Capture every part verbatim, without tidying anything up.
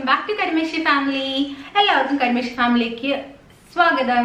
back to Karimashi family. എല്ലാവർക്കും Karimashi ഫാമിലിക്ക് സ്വാഗതം.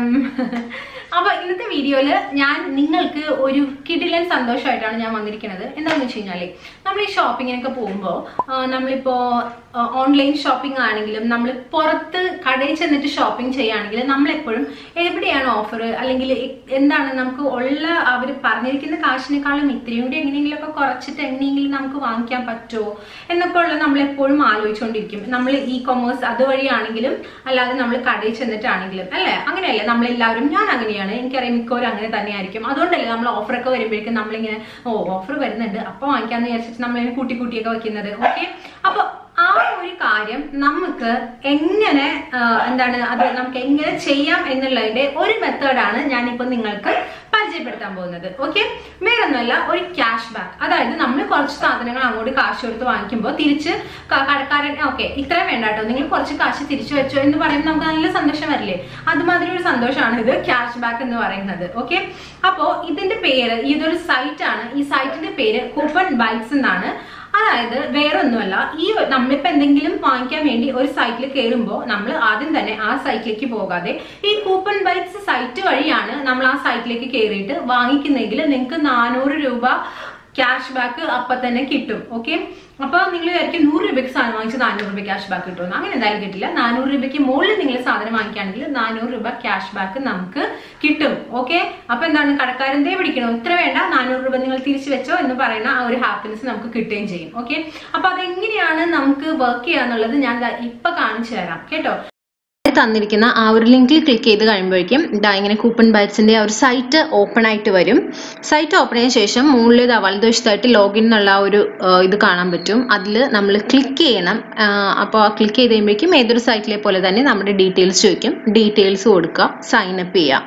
അപ്പോൾ ഇന്നത്തെ വീഡിയോയിൽ ഞാൻ നിങ്ങൾക്ക് ഒരു കിടിലൻ സന്തോഷമായിട്ടാണ് ഞാൻ വന്നിരിക്കുന്നത്. എന്താണെന്ന് വെച്ച് കഴിഞ്ഞാൽ നമ്മൾ ഈ ഷോപ്പിങ്ങിനൊക്കെ പോകുമ്പോൾ നമ്മളിപ്പോൾ ഓൺലൈൻ ഷോപ്പിംഗ് ആണെങ്കിലും നമ്മൾ പുറത്ത് കടയിൽ ചെന്നിട്ട് ഷോപ്പിംഗ് ചെയ്യുകയാണെങ്കിലും നമ്മളെപ്പോഴും എവിടെയാണ് ഓഫർ അല്ലെങ്കിൽ എന്താണ് നമുക്ക് ഉള്ള അവർ പറഞ്ഞിരിക്കുന്ന കാശിനേക്കാളും ഇത്രയും കൂടി എങ്ങനെയെങ്കിലുമൊക്കെ കുറച്ചിട്ട് എങ്ങനെയെങ്കിലും നമുക്ക് വാങ്ങിക്കാൻ പറ്റുമോ എന്നൊക്കെ ഉള്ള നമ്മളെപ്പോഴും ആലോചിച്ചുകൊണ്ടിരിക്കും. നമ്മൾ ഇ കൊമേഴ്സ് അതുവഴിയാണെങ്കിലും അല്ലാതെ നമ്മൾ കടയിൽ ചെന്നിട്ടാണെങ്കിലും അല്ലേ, അങ്ങനെയല്ലേ നമ്മളെല്ലാവരും. ഞാൻ അങ്ങനെയാണ്, എനിക്കറിയാം മിക്കവരും അങ്ങനെ തന്നെയായിരിക്കും. അതുകൊണ്ടല്ലേ നമ്മൾ ഓഫറൊക്കെ വരുമ്പോഴേക്കും നമ്മളിങ്ങനെ ഓ ഓഫർ വരുന്നുണ്ട് അപ്പോൾ വാങ്ങിക്കാമെന്ന് വിചാരിച്ചിട്ട് നമ്മളിങ്ങനെ കൂട്ടി കൂട്ടിയൊക്കെ വെക്കുന്നത്. ഓക്കെ, അപ്പോൾ ആ ഒരു കാര്യം നമുക്ക് എങ്ങനെ എന്താണ് അത് നമുക്ക് എങ്ങനെ ചെയ്യാം എന്നുള്ളതിന്റെ ഒരു മെത്തേഡാണ് ഞാനിപ്പോൾ നിങ്ങൾക്ക് പരിചയപ്പെടുത്താൻ പോകുന്നത്. ഓക്കെ, വേറൊന്നുമല്ല, ഒരു ക്യാഷ് ബാക്ക്. അതായത് നമ്മൾ കുറച്ച് സാധനങ്ങൾ അങ്ങോട്ട് കാശ് കൊടുത്ത് വാങ്ങിക്കുമ്പോൾ തിരിച്ച് കടക്കാരൻ ഓക്കെ ഇത്രയും വേണ്ട കേട്ടോ, നിങ്ങൾ കുറച്ച് കാശ് തിരിച്ചു വെച്ചോ എന്ന് പറയുമ്പോൾ നമുക്ക് നല്ല സന്തോഷം വരില്ലേ? അതുമാതിരി ഒരു സന്തോഷമാണ് ഇത് ക്യാഷ് ബാക്ക് എന്ന് പറയുന്നത്. ഓക്കെ, അപ്പോൾ ഇതിന്റെ പേര്, ഇതൊരു സൈറ്റ് ആണ്. ഈ സൈറ്റിന്റെ പേര് coupobytes എന്നാണ്. അതായത് വേറൊന്നുമല്ല, ഈ നമ്മളിപ്പോൾ എന്തെങ്കിലും വാങ്ങിക്കാൻ വേണ്ടി ഒരു സൈറ്റിൽ കയറുമ്പോൾ നമ്മൾ ആദ്യം തന്നെ ആ സൈറ്റിലേക്ക് പോകാതെ ഈ coupobytes സൈറ്റ് വഴിയാണ് നമ്മൾ ആ സൈറ്റിലേക്ക് കയറിയിട്ട് വാങ്ങിക്കുന്നെങ്കിൽ നിങ്ങൾക്ക് നാനൂറ് രൂപ ക്യാഷ് ബാക്ക് അപ്പം തന്നെ കിട്ടും. ഓക്കെ, അപ്പൊ നിങ്ങൾ വിചാരിക്കും നൂറ് രൂപയ്ക്ക് സാധനം വാങ്ങിച്ച് നാനൂറ് രൂപ ക്യാഷ് ബാക്ക് കിട്ടുമെന്ന്. അങ്ങനെ എന്തായാലും കിട്ടില്ല. നാനൂറ് രൂപയ്ക്ക് മുകളിൽ നിങ്ങൾ സാധനം വാങ്ങിക്കുകയാണെങ്കിൽ നാനൂറ് രൂപ ക്യാഷ് ബാക്ക് നമുക്ക് കിട്ടും. ഓക്കെ, അപ്പൊ എന്താണ് കടക്കാരൻ ദേ പിടിക്കണം, ഇത്ര വേണ്ട നാനൂറ് രൂപ നിങ്ങൾ തിരിച്ചു വെച്ചോ എന്ന് പറയുന്ന ആ ഒരു ഹാപ്പിനെസ് നമുക്ക് കിട്ടുകയും ചെയ്യും. ഓക്കെ, അപ്പൊ അതെങ്ങനെയാണ് നമുക്ക് വർക്ക് ചെയ്യാന്നുള്ളത് ഞാൻ ഇപ്പൊ കാണിച്ചു തരാം കേട്ടോ. തന്നിരിക്കുന്ന ആ ഒരു ലിങ്കിൽ ക്ലിക്ക് ചെയ്ത് കഴിയുമ്പോഴേക്കും ഇതാ ഇങ്ങനെ coupobytes-ന്റെ ആ ഒരു സൈറ്റ് ഓപ്പൺ ആയിട്ട് വരും. സൈറ്റ് ഓപ്പൺ ആയതിനു ശേഷം മുകളിൽ ഇത് വലതുവശത്തായിട്ട് ലോഗിൻ എന്നുള്ള ഒരു ഇത് കാണാൻ പറ്റും. അതിൽ നമ്മൾ ക്ലിക്ക് ചെയ്യണം. അപ്പോൾ ആ ക്ലിക്ക് ചെയ്ത് കഴിയുമ്പോഴേക്കും ഏതൊരു സൈറ്റിലെ പോലെ തന്നെ നമ്മുടെ ഡീറ്റെയിൽസ് ചോദിക്കും. ഡീറ്റെയിൽസ് കൊടുക്കുക, സൈൻ അപ്പ് ചെയ്യാം.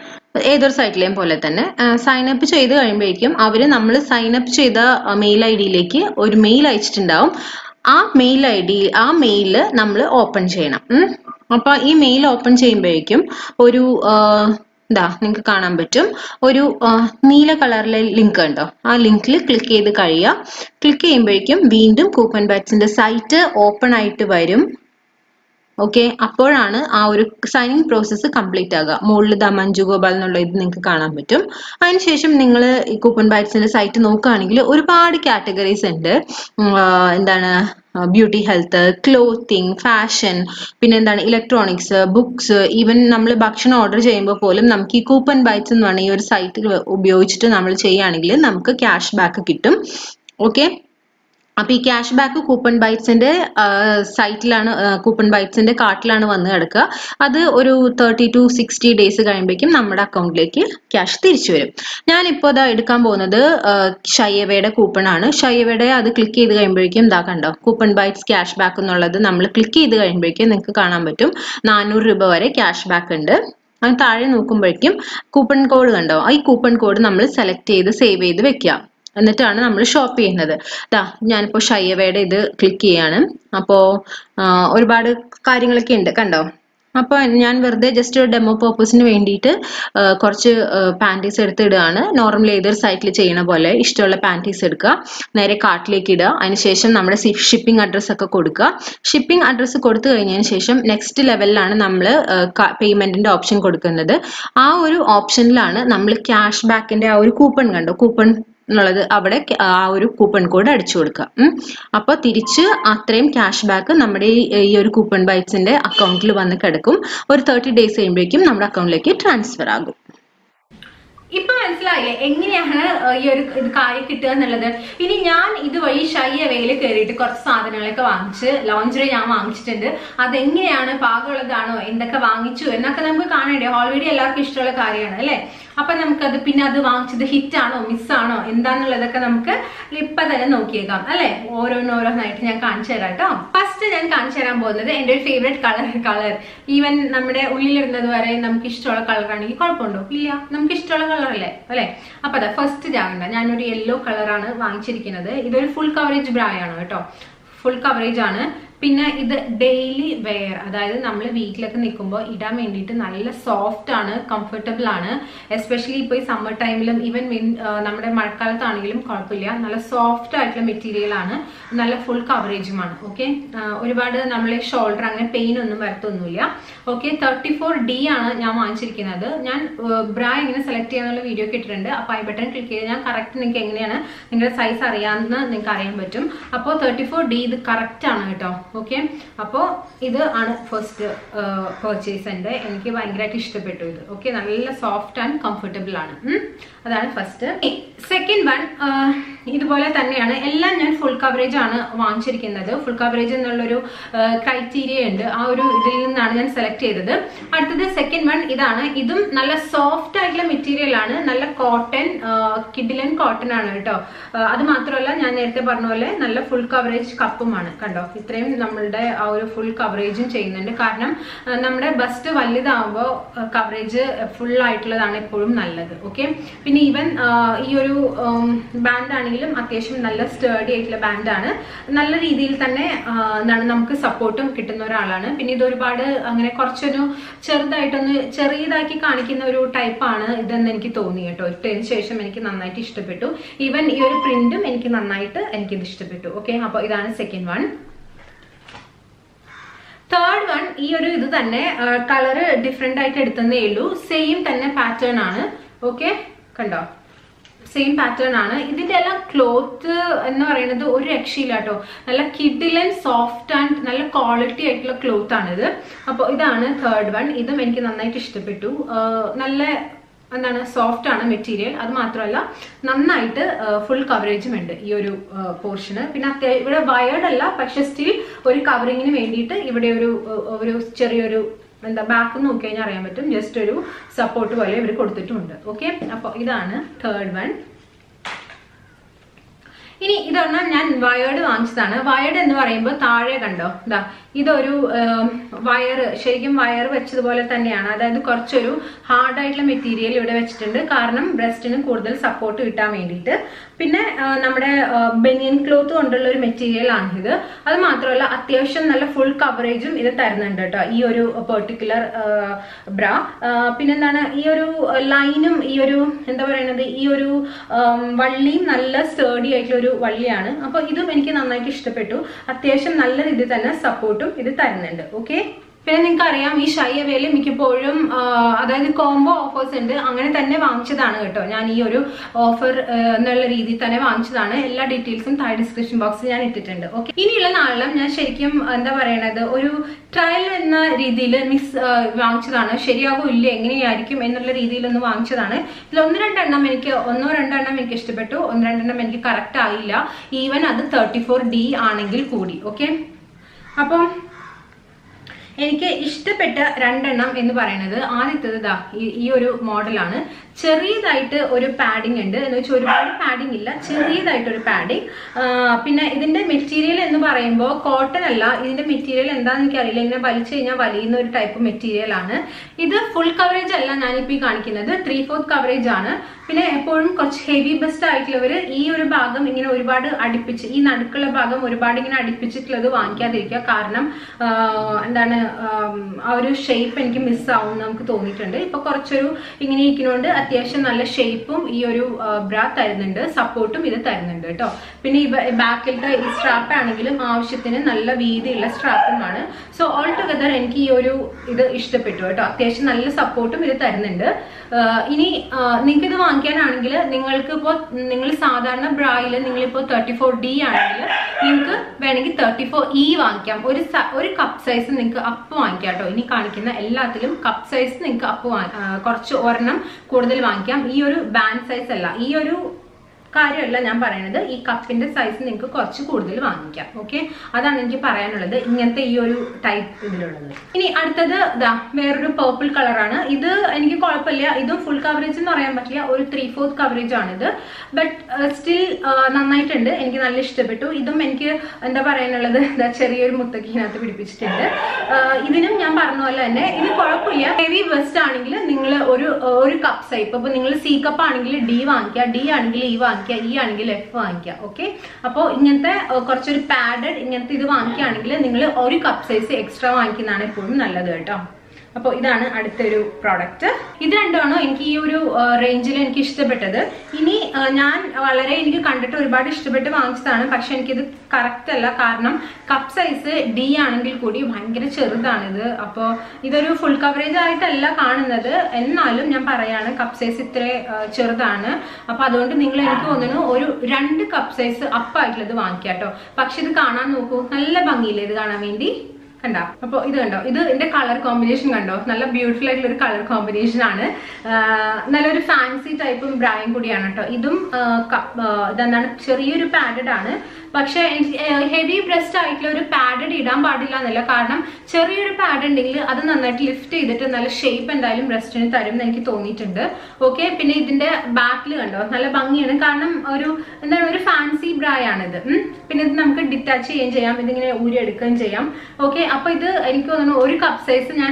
ഏതൊരു സൈറ്റിലെയും പോലെ തന്നെ സൈൻ അപ്പ് ചെയ്ത് കഴിയുമ്പോഴേക്കും അവർ നമ്മൾ സൈൻ അപ്പ് ചെയ്ത മെയിൽ ഐ ഡിയിലേക്ക് ഒരു മെയിൽ അയച്ചിട്ടുണ്ടാവും. ആ മെയിൽ ഐ ഡി ആ മെയില് നമ്മൾ ഓപ്പൺ ചെയ്യണം. അപ്പൊ ഈ മെയിൽ ഓപ്പൺ ചെയ്യുമ്പോഴേക്കും ഒരു ഇതാ നിങ്ങൾക്ക് കാണാൻ പറ്റും, ഒരു നീല കളറിലെ ലിങ്ക് ഉണ്ടോ, ആ ലിങ്കിൽ ക്ലിക്ക് ചെയ്ത് കഴിയുക. ക്ലിക്ക് ചെയ്യുമ്പോഴേക്കും വീണ്ടും coupobytes-ന്റെ സൈറ്റ് ഓപ്പൺ ആയിട്ട് വരും. ഓക്കെ, അപ്പോഴാണ് ആ ഒരു സൈനിങ് പ്രോസസ്സ് കംപ്ലീറ്റ് ആകുക. മുകളിൽ ദാ മഞ്ജു ഗോപാൽ എന്നുള്ള ഇത് നിങ്ങൾക്ക് കാണാൻ പറ്റും. അതിനുശേഷം നിങ്ങൾ ഈ coupobytes-ന്റെ സൈറ്റ് നോക്കുകയാണെങ്കിൽ ഒരുപാട് കാറ്റഗറീസ് ഉണ്ട്. എന്താണ് ബ്യൂട്ടി, ഹെൽത്ത്, ക്ലോത്തിങ്, ഫാഷൻ, പിന്നെ എന്താണ് ഇലക്ട്രോണിക്സ്, ബുക്സ്, ഈവൻ നമ്മൾ ഭക്ഷണം ഓർഡർ ചെയ്യുമ്പോൾ പോലും നമുക്ക് ഈ coupobytes എന്ന് പറഞ്ഞ ഈ ഒരു സൈറ്റ് ഉപയോഗിച്ചിട്ട് നമ്മൾ ചെയ്യുകയാണെങ്കിൽ നമുക്ക് ക്യാഷ് ബാക്ക് കിട്ടും. ഓക്കെ, അപ്പൊ ഈ ക്യാഷ് ബാക്ക് coupobytes-ന്റെ സൈറ്റിലാണ്, coupobytes-ന്റെ കാർട്ടിലാണ് വന്ന് കിടക്കുക. അത് ഒരു തേർട്ടി ടു സിക്സ്റ്റി ഡേയ്സ് കഴിയുമ്പോഴേക്കും നമ്മുടെ അക്കൗണ്ടിലേക്ക് ക്യാഷ് തിരിച്ചു വരും. ഞാനിപ്പോൾ ഇതാ എടുക്കാൻ പോകുന്നത് ഷയ്യവയുടെ കൂപ്പൺ ആണ്. ഷയ്യവയുടെ അത് ക്ലിക്ക് ചെയ്ത് കഴിയുമ്പോഴേക്കും ഇതാ കണ്ടോ coupobytes ക്യാഷ് ബാക്ക് എന്നുള്ളത് നമ്മൾ ക്ലിക്ക് ചെയ്ത് കഴിയുമ്പോഴേക്കും നിങ്ങൾക്ക് കാണാൻ പറ്റും നാനൂറ് രൂപ വരെ ക്യാഷ് ബാക്ക് ഉണ്ട്. അതിന് താഴെ നോക്കുമ്പോഴേക്കും കൂപ്പൺ കോഡ് കണ്ടോ, ഈ കൂപ്പൺ കോഡ് നമ്മൾ സെലക്ട് ചെയ്ത് സേവ് ചെയ്ത് വെക്കുക. എന്നിട്ടാണ് നമ്മൾ ഷോപ്പ് ചെയ്യുന്നത്. ദാ ഞാനിപ്പോൾ ഷയ്യവയുടെ ഇത് ക്ലിക്ക് ചെയ്യാണ്. അപ്പോൾ ഒരുപാട് കാര്യങ്ങളൊക്കെ ഉണ്ട് കണ്ടോ. അപ്പോൾ ഞാൻ വെറുതെ ജസ്റ്റ് ഒരു ഡെമോ പർപ്പസിന് വേണ്ടിയിട്ട് കുറച്ച് പാൻറ്റീസ് എടുത്ത് ഇടുകയാണ്. നോർമലി ഏതൊരു സൈറ്റിൽ ചെയ്യണ പോലെ ഇഷ്ടമുള്ള പാൻറ്റീസ് എടുക്കുക, നേരെ കാർട്ടിലേക്ക് ഇടുക. അതിനുശേഷം നമ്മുടെ ഷിപ്പിംഗ് അഡ്രസ്സ് ഒക്കെ കൊടുക്കുക. ഷിപ്പിംഗ് അഡ്രസ്സ് കൊടുത്തു കഴിഞ്ഞതിന് ശേഷം നെക്സ്റ്റ് ലെവലിലാണ് നമ്മൾ പേയ്മെൻറ്റിൻ്റെ ഓപ്ഷൻ കൊടുക്കുന്നത്. ആ ഒരു ഓപ്ഷനിലാണ് നമ്മൾ ക്യാഷ് ബാക്കിൻ്റെ ആ ഒരു കൂപ്പൺ കണ്ടോ, കൂപ്പൺ എന്നുള്ളത് അവിടെ ആ ഒരു കൂപ്പൺ കോഡ് അടിച്ചു കൊടുക്കുക. അപ്പോൾ തിരിച്ച് അത്രയും ക്യാഷ് ബാക്ക് നമ്മുടെ ഈ ഒരു coupobytes-ന്റെ അക്കൗണ്ടിൽ വന്ന് കിടക്കും. ഒരു തേർട്ടി ഡേയ്സ് കഴിയുമ്പോഴേക്കും നമ്മുടെ അക്കൗണ്ടിലേക്ക് ട്രാൻസ്ഫർ ആകും. ഇപ്പൊ മനസ്സിലായില്ലേ എങ്ങനെയാണ് ഈ ഒരു ഇത് കാര്യം കിട്ടുക എന്നുള്ളത്. ഇനി ഞാൻ ഇതുവഴി ഷയ്യവയിൽ കയറിയിട്ട് കുറച്ച് സാധനങ്ങളൊക്കെ വാങ്ങിച്ച് ലോഞ്ചറി ഞാൻ വാങ്ങിച്ചിട്ടുണ്ട്. അതെങ്ങനെയാണ്, പാകമുള്ളതാണോ, എന്തൊക്കെ വാങ്ങിച്ചു എന്നൊക്കെ നമുക്ക് കാണണ്ടേ. ഓൾറെഡി എല്ലാവർക്കും ഇഷ്ടമുള്ള കാര്യമാണ് അല്ലേ. അപ്പൊ നമുക്കത് പിന്നെ അത് വാങ്ങിച്ചത് ഹിറ്റാണോ മിസ്സാണോ എന്താന്നുള്ളതൊക്കെ നമുക്ക് ഇപ്പൊ തന്നെ നോക്കിയേക്കാം അല്ലെ. ഓരോന്നോരോന്നായിട്ട് ഞാൻ കാണിച്ചു തരാം കേട്ടോ. ഫസ്റ്റ് ഞാൻ കാണിച്ചു തരാൻ പോകുന്നത് എൻ്റെ ഒരു ഫേവറേറ്റ് കളർ കളർ ഈവൻ നമ്മുടെ ഉള്ളിലിടുന്നത് വരെ നമുക്ക് ഇഷ്ടമുള്ള കളറാണെങ്കിൽ കുഴപ്പമുണ്ടോ? ഇല്ല, നമുക്ക് ഇഷ്ടമുള്ള കളറല്ലേ അല്ലെ. അപ്പൊ അതാ ഫസ്റ്റ് ജാഗണ്ട ഞാനൊരു യെല്ലോ കളറാണ് വാങ്ങിച്ചിരിക്കുന്നത്. ഇതൊരു ഫുൾ കവറേജ് ബ്രായാണ് കേട്ടോ. ഫുൾ കവറേജ് ആണ്. പിന്നെ ഇത് ഡെയിലി വെയർ, അതായത് നമ്മൾ വീട്ടിലൊക്കെ നിൽക്കുമ്പോൾ ഇടാൻ വേണ്ടിയിട്ട് നല്ല സോഫ്റ്റ് ആണ്, കംഫർട്ടബിൾ ആണ്. എസ്പെഷ്യലി ഇപ്പോൾ ഈ സമ്മർ ടൈമിലും ഈവൻ നമ്മുടെ മഴക്കാലത്താണെങ്കിലും കുഴപ്പമില്ല. നല്ല സോഫ്റ്റ് ആയിട്ടുള്ള മെറ്റീരിയൽ ആണ്, നല്ല ഫുൾ കവറേജുമാണ്. ഓക്കെ, ഒരുപാട് നമ്മളെ ഷോൾഡർ അങ്ങനെ പെയിൻ ഒന്നും വരത്തൊന്നുമില്ല. ഓക്കെ, തേർട്ടി ഫോർ ഡി ആണ് ഞാൻ വാങ്ങിച്ചിരിക്കുന്നത്. ഞാൻ ബ്രാ എങ്ങനെ സെലക്ട് ചെയ്യാന്നുള്ള വീഡിയോ ഇട്ടിട്ടുണ്ട്. അപ്പോൾ ഐ ബട്ടൺ ക്ലിക്ക് ചെയ്ത് ഞാൻ കറക്റ്റ് നിങ്ങൾക്ക് എങ്ങനെയാണ് നിങ്ങളുടെ സൈസ് അറിയാമെന്ന് നിങ്ങൾക്ക് അറിയാൻ പറ്റും. അപ്പോൾ തേർട്ടി ഫോർ ഡി ഇത് കറക്റ്റ് ആണ് കേട്ടോ. ഓക്കെ, അപ്പോൾ ഇത് ആണ് ഫസ്റ്റ് പർച്ചേസ് എൻ്റെ. എനിക്ക് ഭയങ്കരമായിട്ട് ഇഷ്ടപ്പെട്ടു ഇത്. ഓക്കെ, നല്ല സോഫ്റ്റ് ആൻഡ് കംഫർട്ടബിൾ ആണ്. അതാണ് ഫസ്റ്റ്. സെക്കൻഡ് വൺ ഇതുപോലെ തന്നെയാണ്. എല്ലാം ഞാൻ ഫുൾ കവറേജ് ആണ് വാങ്ങിച്ചിരിക്കുന്നത്. ഫുൾ കവറേജ് എന്നുള്ളൊരു ക്രൈറ്റീരിയ ഉണ്ട്, ആ ഒരു ഇതിൽ നിന്നാണ് ഞാൻ സെലക്ട് ചെയ്തത്. അടുത്തത് സെക്കൻഡ് വൺ ഇതാണ്. ഇതും നല്ല സോഫ്റ്റ് ആയിട്ടുള്ള മെറ്റീരിയൽ ആണ്, നല്ല കോട്ടൺ, കിഡിലൻ കോട്ടൺ ആണ് കേട്ടോ. അത് മാത്രമല്ല ഞാൻ നേരത്തെ പറഞ്ഞ പോലെ നല്ല ഫുൾ കവറേജ് കപ്പുമാണ്. കണ്ടോ, ഇത്രയും നമ്മളുടെ ആ ഒരു ഫുൾ കവറേജും ചെയ്യുന്നുണ്ട്. കാരണം നമ്മുടെ ബസ്റ്റ് വലുതാവുമ്പോൾ കവറേജ് ഫുൾ ആയിട്ടുള്ളതാണ് എപ്പോഴും നല്ലത്. ഓക്കെ, പിന്നെ ഈവൻ ഈ ഒരു ബാൻഡ് ആണെങ്കിലും അത്യാവശ്യം നല്ല സ്റ്റേഡി ആയിട്ടുള്ള ബാൻഡാണ്. നല്ല രീതിയിൽ തന്നെ എന്താണ് നമുക്ക് സപ്പോർട്ടും കിട്ടുന്ന ഒരാളാണ്. പിന്നെ ഇത് ഒരുപാട് അങ്ങനെ കുറച്ചൊരു ചെറുതായിട്ടൊന്ന് ചെറിയതാക്കി കാണിക്കുന്ന ഒരു ടൈപ്പാണ് ഇതെന്ന് എനിക്ക് തോന്നി കേട്ടോ. ഇട്ടതിന് ശേഷം എനിക്ക് നന്നായിട്ട് ഇഷ്ടപ്പെട്ടു. ഈവൻ ഈ ഒരു പ്രിന്റും എനിക്ക് നന്നായിട്ട് എനിക്കിത് ഇഷ്ടപ്പെട്ടു. ഓക്കെ, അപ്പോൾ ഇതാണ് സെക്കൻഡ് വൺ. തേർഡ് വൺ ഈ ഒരു ഇത് തന്നെ കളറ് ഡിഫറെന്റ് ആയിട്ട് എടുത്തതേ ഉള്ളൂ. സെയിം തന്നെ പാറ്റേൺ ആണ്. ഓക്കെ, കണ്ടോ, സെയിം പാറ്റേൺ ആണ്. ഇതിന്റെ എല്ലാം ക്ലോത്ത് എന്ന് പറയുന്നത് ഒരു രക്ഷയില്ല കേട്ടോ. നല്ല കിഡിലൻ സോഫ്റ്റ് ആൻഡ് നല്ല ക്വാളിറ്റി ആയിട്ടുള്ള ക്ലോത്ത് ആണിത്. അപ്പോൾ ഇതാണ് തേർഡ് വൺ. ഇതും എനിക്ക് നന്നായിട്ട് ഇഷ്ടപ്പെട്ടു. നല്ല എന്താണ് സോഫ്റ്റ് ആണ് മെറ്റീരിയൽ. അത് മാത്രമല്ല നന്നായിട്ട് ഫുൾ കവറേജും ഉണ്ട് ഈ ഒരു പോർഷന്. പിന്നെ അത്യാവശ്യം ഇവിടെ വയേർഡ് അല്ല, പക്ഷെ സ്റ്റിൽ ഒരു കവറിങ്ങിന് വേണ്ടിയിട്ട് ഇവിടെ ഒരു ഒരു ചെറിയൊരു എന്താ ബാക്ക് നോക്കി കഴിഞ്ഞാൽ അറിയാൻ പറ്റും, ജസ്റ്റ് ഒരു സപ്പോർട്ട് പോലെ ഇവർ കൊടുത്തിട്ടുണ്ട്. ഓക്കെ, അപ്പോൾ ഇതാണ് തേർഡ് വൺ. ഇനി ഇതൊരെണ്ണം ഞാൻ വയേർഡ് വാങ്ങിച്ചതാണ്. വയേർഡ് എന്ന് പറയുമ്പോൾ താഴെ കണ്ടോ, ഇതാ ഇതൊരു വയർ, ശരിക്കും വയർ വെച്ചതുപോലെ തന്നെയാണ്. അതായത് കുറച്ചൊരു ഹാർഡായിട്ടുള്ള മെറ്റീരിയൽ ഇവിടെ വെച്ചിട്ടുണ്ട്, കാരണം ബ്രസ്റ്റിന് കൂടുതൽ സപ്പോർട്ട് കിട്ടാൻ വേണ്ടിയിട്ട്. പിന്നെ നമ്മുടെ ബനിയൻ ക്ലോത്ത് കൊണ്ടുള്ള ഒരു മെറ്റീരിയൽ ആണിത്. അത് മാത്രമല്ല അത്യാവശ്യം നല്ല ഫുൾ കവറേജും ഇത് തരുന്നുണ്ട് കേട്ടോ, ഈ ഒരു പെർട്ടിക്കുലർ ബ്രാ. പിന്നെന്താണ് ഈ ഒരു ലൈനും ഈ ഒരു എന്താ പറയുന്നത് ഈ ഒരു വള്ളിയും നല്ല സ്റ്റേഡി ആയിട്ടുള്ള ഒരു വള്ളിയാണ്. അപ്പോൾ ഇതും എനിക്ക് നന്നായിട്ട് ഇഷ്ടപ്പെട്ടു. അത്യാവശ്യം നല്ല രീതിയിൽ തന്നെ സപ്പോർട്ടും ഇത് തരുന്നുണ്ട്. ഓക്കെ, പിന്നെ നിങ്ങൾക്ക് അറിയാം ഈ ഷൈവേയിൽ മിക്കപ്പോഴും അതായത് കോംബോ ഓഫേഴ്സ് ഉണ്ട്. അങ്ങനെ തന്നെ വാങ്ങിച്ചതാണ് കേട്ടോ ഞാൻ. ഈ ഒരു ഓഫർ എന്നുള്ള രീതിയിൽ തന്നെ വാങ്ങിച്ചതാണ്. എല്ലാ ഡീറ്റെയിൽസും താഴെ ഡിസ്ക്രിപ്ഷൻ ബോക്സിൽ ഞാൻ ഇട്ടിട്ടുണ്ട്. ഓക്കെ, ഇനിയുള്ള നാളെല്ലാം ഞാൻ ശരിക്കും എന്താ പറയണത് ഒരു ട്രയൽ എന്ന രീതിയിൽ മിക്സ് വാങ്ങിച്ചതാണ്. ശരിയാകും ഇല്ല എങ്ങനെയായിരിക്കും എന്നുള്ള രീതിയിലൊന്ന് വാങ്ങിച്ചതാണ്. ഇതിൽ ഒന്ന് രണ്ടെണ്ണം എനിക്ക് ഒന്നോ രണ്ടെണ്ണം എനിക്ക് ഇഷ്ടപ്പെട്ടു, ഒന്ന് രണ്ടെണ്ണം എനിക്ക് കറക്റ്റ് ആയില്ല. ഈവൻ അത് തേർട്ടി ഫോർ ഡി ആണെങ്കിൽ കൂടി. ഓക്കെ, അപ്പം എനിക്ക് ഇഷ്ടപ്പെട്ട രണ്ടെണ്ണം എന്ന് പറയുന്നത് ആദ്യത്തേത് ഇതാ ഈ ഒരു മോഡലാണ്. ചെറിയതായിട്ട് ഒരു പാഡിങ് ഉണ്ട്, എന്ന് വെച്ചാൽ ഒരുപാട് പാഡിങ് ഇല്ല, ചെറിയതായിട്ടൊരു പാഡിങ്. പിന്നെ ഇതിന്റെ മെറ്റീരിയൽ എന്ന് പറയുമ്പോൾ കോട്ടൺ അല്ല. ഇതിന്റെ മെറ്റീരിയൽ എന്താണെന്ന് എനിക്കറിയില്ല, ഇങ്ങനെ വലിച്ചു കഴിഞ്ഞാൽ വലിയുന്ന ഒരു ടൈപ്പ് മെറ്റീരിയൽ ആണ്. ഇത് ഫുൾ കവറേജ് അല്ല ഞാനിപ്പോൾ ഈ കാണിക്കുന്നത്, ത്രീ ഫോർത്ത് കവറേജ് ആണ്. പിന്നെ എപ്പോഴും കുറച്ച് ഹെവി ബെസ്റ്റ് ആയിട്ടുള്ളവർ ഈ ഒരു ഭാഗം ഇങ്ങനെ ഒരുപാട് അടുപ്പിച്ച്, ഈ നടുക്കുള്ള ഭാഗം ഒരുപാട് ഇങ്ങനെ അടുപ്പിച്ചിട്ടുള്ളത് വാങ്ങിക്കാതിരിക്കുക. കാരണം എന്താണ് ആ ഒരു ഷേപ്പ് എനിക്ക് മിസ്സാവും നമുക്ക് തോന്നിയിട്ടുണ്ട്. ഇപ്പൊ കുറച്ചൊരു ഇങ്ങനെ ഇരിക്കുന്നതുകൊണ്ട് അത്യാവശ്യം നല്ല ഷേപ്പും ഈ ഒരു ബ്രാ തരുന്നുണ്ട്, സപ്പോർട്ടും ഇത് തരുന്നുണ്ട് കേട്ടോ. പിന്നെ ഈ ബാക്കിലത്തെ ഈ സ്ട്രാപ്പ് ആണെങ്കിലും ആവശ്യത്തിന് നല്ല വീതിയുള്ള സ്ട്രാപ്പുമാണ്. സോ ഓൾ ടുഗദർ എനിക്ക് ഈ ഒരു ഇത് ഇഷ്ടപ്പെട്ടു കേട്ടോ. അത്യാവശ്യം നല്ല സപ്പോർട്ടും ഇത് തരുന്നുണ്ട്. ഇനി നിങ്ങൾക്ക് ഇത് വാങ്ങിക്കാനാണെങ്കിൽ നിങ്ങൾക്ക് ഇപ്പോൾ നിങ്ങൾ സാധാരണ ബ്രായിൽ നിങ്ങളിപ്പോൾ തേർട്ടി ഫോർ ഡി ആണെങ്കിൽ നിങ്ങൾക്ക് വേണമെങ്കിൽ തേർട്ടി ഫോർ ഇ വാങ്ങിക്കാം. ഒരു ഒരു കപ്പ് സൈസ് നിങ്ങൾക്ക് അപ്പ് വാങ്ങിക്കാം കേട്ടോ. ഇനി കാണിക്കുന്ന എല്ലാത്തിലും കപ്പ് സൈസ് നിങ്ങൾക്ക് അപ്പ് കുറച്ച് ഒരെണ്ണം കൂടുതൽ വാങ്ങിക്കാം. ഈ ഒരു ബാൻഡ് സൈസ് അല്ല, ഈ ഒരു കാര്യമല്ല ഞാൻ പറയുന്നത്, ഈ കപ്പിന്റെ സൈസ് നിങ്ങൾക്ക് കുറച്ച് കൂടുതൽ വാങ്ങിക്കാം. ഓക്കെ, അതാണ് എനിക്ക് പറയാനുള്ളത് ഇങ്ങനത്തെ ഈ ഒരു ടൈപ്പ് ഇതിലുള്ളത്. ഇനി അടുത്തത് ഇതാ വേറൊരു പേർപ്പിൾ കളറാണ്. ഇത് എനിക്ക് കുഴപ്പമില്ല, ഇതും ഫുൾ കവറേജ് എന്ന് പറയാൻ പറ്റില്ല, ഒരു ത്രീ ഫോർത്ത് കവറേജ് ആണിത്. ബട്ട് സ്റ്റിൽ നന്നായിട്ടുണ്ട്, എനിക്ക് നല്ല ഇഷ്ടപ്പെട്ടു. ഇതും എനിക്ക് എന്താ പറയാനുള്ളത്, എന്താ ചെറിയൊരു മുത്തക്കിനകത്ത് പിടിപ്പിച്ചിട്ടുണ്ട്. ഇതിനും ഞാൻ പറഞ്ഞ പോലെ തന്നെ ഇത് കുഴപ്പമില്ല. ഹെവി വെസ്റ്റ് ആണെങ്കിൽ നിങ്ങൾ ഒരു ഒരു കപ്പ് സൈപ്പ്, ഇപ്പൊ നിങ്ങൾ സി കപ്പ് ആണെങ്കിൽ ഡി വാങ്ങിക്കുക, ഡി ആണെങ്കിൽ ഈ വാങ്ങിക്കുക. വാങ്ങിക്കുക, ഇ ആണെങ്കിൽ എഫ് വാങ്ങിക്കുക. ഓക്കെ, അപ്പോൾ ഇങ്ങനത്തെ കുറച്ചൊരു പാഡഡ് ഇങ്ങനത്തെ ഇത് വാങ്ങിക്കുകയാണെങ്കിൽ നിങ്ങൾ ഒരു കപ്പ് സൈസ് എക്സ്ട്രാ വാങ്ങിക്കുന്നതാണ് എപ്പോഴും നല്ലത് കേട്ടോ. അപ്പോൾ ഇതാണ് അടുത്തൊരു പ്രോഡക്റ്റ്. ഇത് രണ്ടാണോ എനിക്ക് ഈ ഒരു റേഞ്ചിൽ എനിക്ക് ഇഷ്ടപ്പെട്ടത്. ഇനി ഞാൻ വളരെ എനിക്ക് കണ്ടിട്ട് ഒരുപാട് ഇഷ്ടപ്പെട്ട് വാങ്ങിച്ചതാണ്, പക്ഷെ എനിക്കിത് കറക്റ്റ് അല്ല. കാരണം കപ്പ് സൈസ് ഡി ആണെങ്കിൽ കൂടി ഭയങ്കര ചെറുതാണിത്. അപ്പോൾ ഇതൊരു ഫുൾ കവറേജ് ആയിട്ടല്ല കാണുന്നത്, എന്നാലും ഞാൻ പറയാണ് കപ്പ് സൈസ് ഇത്ര ചെറുതാണ്. അപ്പോൾ അതുകൊണ്ട് നിങ്ങൾ എനിക്ക് തോന്നുന്നു ഒരു രണ്ട് കപ്പ് സൈസ് അപ്പായിട്ടുള്ളത് വാങ്ങിക്കാം കേട്ടോ. പക്ഷെ ഇത് കാണാൻ നോക്കൂ, നല്ല ഭംഗിയില്ലേ ഇത് കാണാൻ വേണ്ടി, കണ്ടോ? അപ്പോൾ ഇത് കണ്ടോ, ഇത് ഇതിന്റെ കളർ കോമ്പിനേഷൻ കണ്ടോ, നല്ല ബ്യൂട്ടിഫുൾ ആയിട്ടുള്ള ഒരു കളർ കോമ്പിനേഷൻ ആണ്. നല്ലൊരു ഫാൻസി ടൈപ്പും ബ്രായും കൂടിയാണ് കേട്ടോ. ഇതും ഇതെന്താണ് ചെറിയൊരു പാഡഡ് ആണ്, പക്ഷെ ഹെവി ബ്രസ്റ്റ് ആയിട്ടുള്ള ഒരു പാഡഡ് ഇടാൻ പാടില്ല എന്നല്ല. കാരണം ചെറിയൊരു പാഡ് ഉണ്ടെങ്കിൽ അത് നന്നായിട്ട് ലിഫ്റ്റ് ചെയ്തിട്ട് നല്ല ഷേപ്പ് എന്തായാലും ബ്രസ്റ്റിന് തരും എന്ന് എനിക്ക് തോന്നിയിട്ടുണ്ട്. ഓക്കെ, പിന്നെ ഇതിന്റെ ബാക്കിൽ കണ്ടോ നല്ല ഭംഗിയാണ്, കാരണം ഒരു എന്താണ് ഒരു ഫാൻസി ബ്രായാണിത്. പിന്നെ ഇത് നമുക്ക് ഡിറ്റാച്ച് ചെയ്യുകയും ചെയ്യാം, ഇതിങ്ങനെ ഊരി എടുക്കുകയും ചെയ്യാം. ഓക്കെ, അപ്പൊ ഇത് എനിക്ക് തോന്നുന്നു ഒരു കപ്പ് സൈസ് ഞാൻ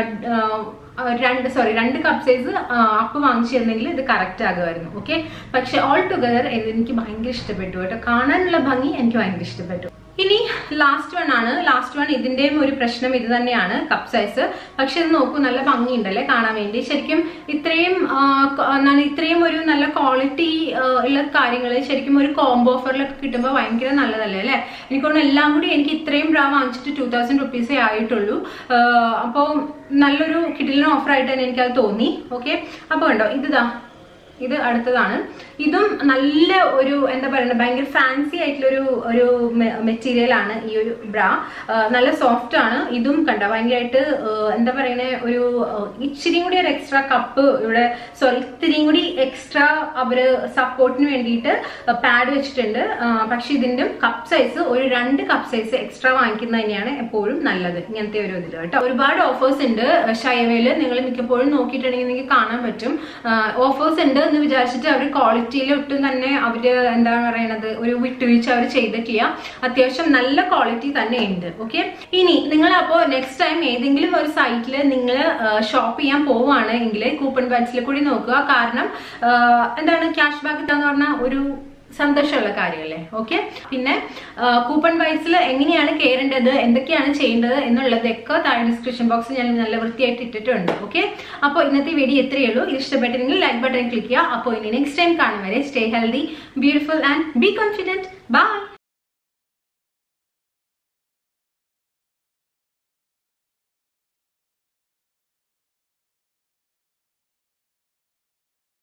രണ്ട് സോറി രണ്ട് കപ്പ് സൈസ് അപ്പ് വാങ്ങിച്ചിരുന്നെങ്കിൽ ഇത് കറക്റ്റ് ആകുമായിരുന്നു. ഓക്കെ, പക്ഷെ ഓൾ ടുഗദർ എനിക്ക് ഭയങ്കര ഇഷ്ടപ്പെട്ടു കേട്ടോ. കാണാനുള്ള ഭംഗി എനിക്ക് ഭയങ്കര ഇഷ്ടപ്പെട്ടു. ഇനി ലാസ്റ്റ് വൺ ആണ്. ലാസ്റ്റ് വൺ ഇതിന്റെയും ഒരു പ്രശ്നം ഇത് തന്നെയാണ്, കപ്പ് സൈസ്. പക്ഷെ ഇത് നോക്കൂ, നല്ല ഭംഗിയുണ്ടല്ലേ കാണാൻ വേണ്ടി. ശരിക്കും ഇത്രയും എന്താണ് ഇത്രയും ഒരു നല്ല ക്വാളിറ്റി ഉള്ള കാര്യങ്ങൾ ശരിക്കും ഒരു കോംബോ ഓഫറിലൊക്കെ കിട്ടുമ്പോൾ ഭയങ്കര നല്ലതല്ലേ അല്ലെ. എനിക്കൊന്ന് എല്ലാം കൂടി എനിക്ക് ഇത്രയും ബ്രാ വാങ്ങിച്ചിട്ട് ടൂ തൗസൻഡ് റുപ്പീസേ ആയിട്ടുള്ളൂ. അപ്പോൾ നല്ലൊരു കിഡിലിന് ഓഫർ ആയിട്ട് തന്നെ എനിക്കത് തോന്നി. ഓക്കെ, അപ്പോൾ കണ്ടോ ഇതാ, ഇത് അടുത്തതാണ്. ഇതും നല്ല ഒരു എന്താ പറയുക ഭയങ്കര ഫാൻസി ആയിട്ടുള്ള ഒരു ഒരു മെറ്റീരിയൽ ആണ് ഈ ഒരു ബ്രാ. നല്ല സോഫ്റ്റ് ആണ്. ഇതും കണ്ട ഭയങ്കരമായിട്ട് എന്താ പറയുന്ന ഒരു ഇച്ചിരിയും കൂടി ഒരു എക്സ്ട്രാ കപ്പ് ഇവിടെ സോറി ഇത്തിരിയും കൂടി എക്സ്ട്രാ അവര് സപ്പോർട്ടിന് വേണ്ടിയിട്ട് പാഡ് വെച്ചിട്ടുണ്ട്. പക്ഷെ ഇതിന്റെ കപ്പ് സൈസ് ഒരു രണ്ട് കപ്പ് സൈസ് എക്സ്ട്രാ വാങ്ങിക്കുന്നത് തന്നെയാണ് എപ്പോഴും നല്ലത് ഇങ്ങനത്തെ ഒരു ഇതിൽ കേട്ടോ. ഒരുപാട് ഓഫേഴ്സ് ഉണ്ട് ഷൈവയില്, നിങ്ങൾ മിക്കപ്പോഴും നോക്കിയിട്ടുണ്ടെങ്കിൽ നിങ്ങൾക്ക് കാണാൻ പറ്റും. ഓഫേഴ്സ് ഉണ്ട് എന്ന് വിചാരിച്ചിട്ട് അവർ ക്വാളിറ്റിയിൽ ഒട്ടും തന്നെ അവര് എന്താ പറയണത് ഒരു വിട്ടുവീഴ്ച അവർ ചെയ്തിട്ടില്ല. അത്യാവശ്യം നല്ല ക്വാളിറ്റി തന്നെ ഉണ്ട്. ഓക്കെ, ഇനി നിങ്ങൾ അപ്പോ നെക്സ്റ്റ് ടൈം ഏതെങ്കിലും ഒരു സൈറ്റിൽ നിങ്ങൾ ഷോപ്പ് ചെയ്യാൻ പോവുകയാണ് എങ്കിൽ കൂപ്പൺ ബാറ്റ്സിൽ കൂടി നോക്കുക. കാരണം എന്താണ് ക്യാഷ് ബാക്ക് കിട്ടാന്ന് പറഞ്ഞാൽ ഒരു സന്തോഷമുള്ള കാര്യമല്ലേ. ഓക്കെ, പിന്നെ കൂപ്പൺ ബൈറ്റ്സിൽ എങ്ങനെയാണ് കയറേണ്ടത്, എന്തൊക്കെയാണ് ചെയ്യേണ്ടത് എന്നുള്ളതൊക്കെ താഴെ ഡിസ്ക്രിപ്ഷൻ ബോക്സിൽ ഞാൻ നല്ല വൃത്തിയായിട്ട് ഇട്ടിട്ടുണ്ട്. ഓക്കെ, അപ്പോൾ ഇന്നത്തെ വീഡിയോ എത്രയേ ഉള്ളൂ. ഇത് ഇഷ്ടപ്പെട്ടെങ്കിൽ ലൈക്ക് ബട്ടൺ ക്ലിക്ക് ചെയ്യുക. അപ്പോൾ ഇനി നെക്സ്റ്റ് ടൈം കാണും വരെ stay healthy, beautiful and be confident. By.